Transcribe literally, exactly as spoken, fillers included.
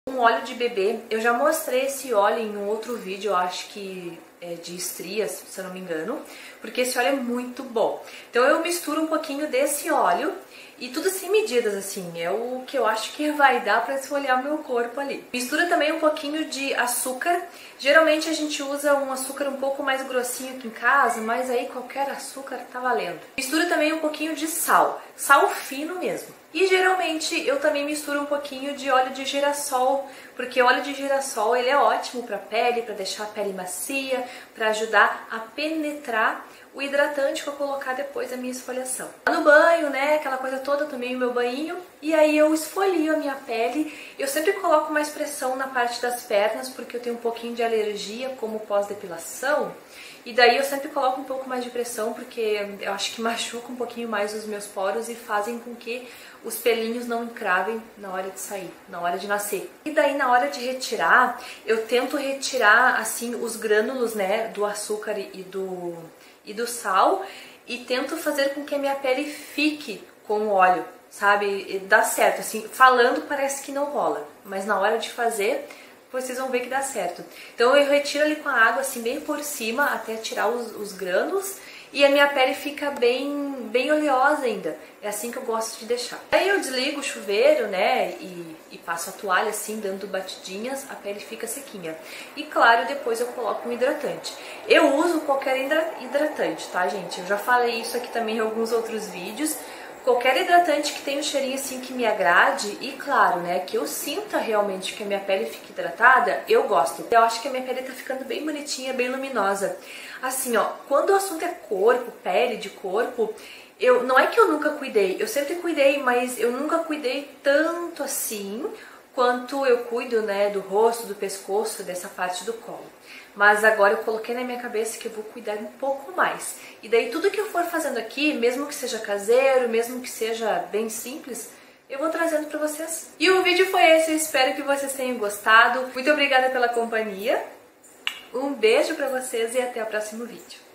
Um óleo de bebê, eu já mostrei esse óleo em um outro vídeo, eu acho que é de estrias, se eu não me engano, porque esse óleo é muito bom. Então eu misturo um pouquinho desse óleo e tudo sem medidas, assim, é o que eu acho que vai dar pra esfoliar o meu corpo ali. Mistura também um pouquinho de açúcar, geralmente a gente usa um açúcar um pouco mais grossinho aqui em casa, mas aí qualquer açúcar tá valendo. Mistura também um pouquinho de sal, sal fino mesmo. E geralmente eu também misturo um pouquinho de óleo de girassol, porque óleo de girassol ele é ótimo para a pele, para deixar a pele macia, para ajudar a penetrar o hidratante que eu colocar depois da minha esfoliação. No banho, né, aquela coisa toda, eu tomei o meu banho e aí eu esfolio a minha pele. Eu sempre coloco mais pressão na parte das pernas porque eu tenho um pouquinho de alergia como pós-depilação. E daí eu sempre coloco um pouco mais de pressão porque eu acho que machuca um pouquinho mais os meus poros e fazem com que os pelinhos não encravem na hora de sair, na hora de nascer. E daí na hora de retirar, eu tento retirar assim os grânulos, né, do açúcar e do, e do sal e tento fazer com que a minha pele fique com o óleo, sabe? E dá certo, assim, falando parece que não rola, mas na hora de fazer vocês vão ver que dá certo. Então eu retiro ali com a água assim bem por cima até tirar os, os grânulos e a minha pele fica bem, bem oleosa ainda. É assim que eu gosto de deixar. Aí eu desligo o chuveiro, né, e, e passo a toalha assim, dando batidinhas, a pele fica sequinha. E claro, depois eu coloco um hidratante. Eu uso qualquer hidratante, tá, gente? Eu já falei isso aqui também em alguns outros vídeos. Qualquer hidratante que tenha um cheirinho assim que me agrade e claro, né, que eu sinta realmente que a minha pele fique hidratada, eu gosto. Eu acho que a minha pele tá ficando bem bonitinha, bem luminosa. Assim, ó, quando o assunto é corpo, pele de corpo, eu não é que eu nunca cuidei, eu sempre cuidei, mas eu nunca cuidei tanto assim quanto eu cuido, né, do rosto, do pescoço, dessa parte do colo. Mas agora eu coloquei na minha cabeça que eu vou cuidar um pouco mais. E daí tudo que eu for fazendo aqui, mesmo que seja caseiro, mesmo que seja bem simples, eu vou trazendo pra vocês. E o vídeo foi esse, eu espero que vocês tenham gostado. Muito obrigada pela companhia. Um beijo pra vocês e até o próximo vídeo.